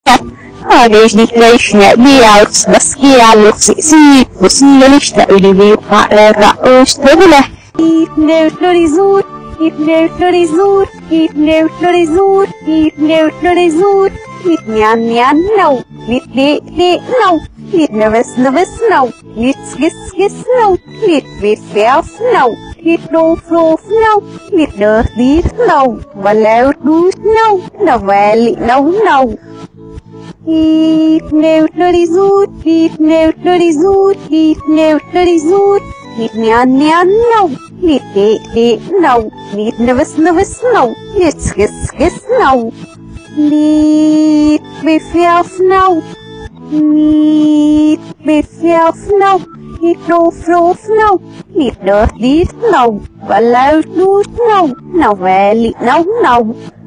Desde leșne biaus baschialu si pusi leșne ulivi para ostrovule. Hipneutrorizur, hipneutrorizur, hipneutrorizur, hipneutrorizur, hipnjan nou, hipne nou, hipneves nou, hipskis nou, hipvef nou, hipnof nou, hipnerdit nou, valeutus nou, noveli nou. Hipneutrorizur, hipneutrorizur, hipneutrorizur, hipnjan nou, hipne nou, hipneves nou, hipskis nou, hipvef nou, hipvef nou, hipnof nou, hipnerdit nou, valeutus nou, noveli nou.